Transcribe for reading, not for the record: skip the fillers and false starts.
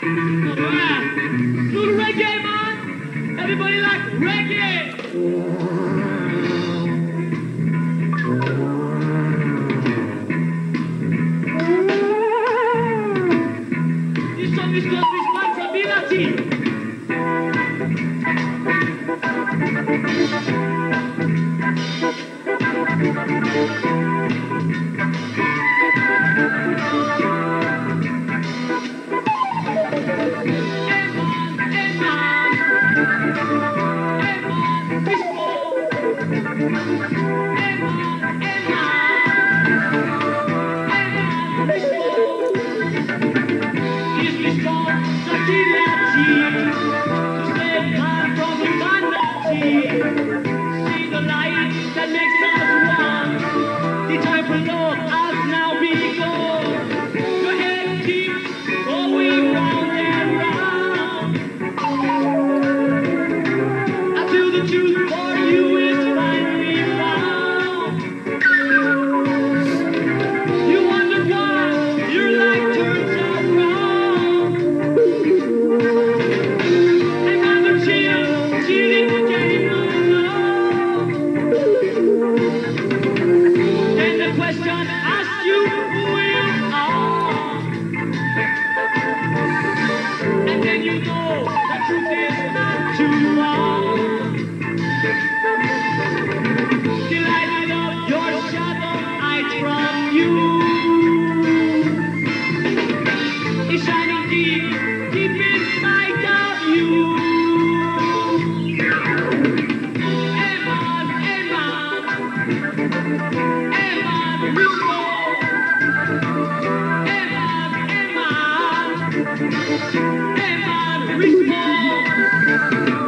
Alright. Little reggae, man. Everybody like reggae. This song is called Responsibility. See the light that makes us one. The time for love has now begun. Your head keeps going round and round until the truth for you is finally found. You wonder why your life turns out wrong. Another cheating game of love. And the question asks you who you are. And then you know the truth is not too long. The light of your shadow hides from you. It's shining deep, deep inside of you. Eman, Eman, Eman, restore. Eman, Eman, Eman, restore.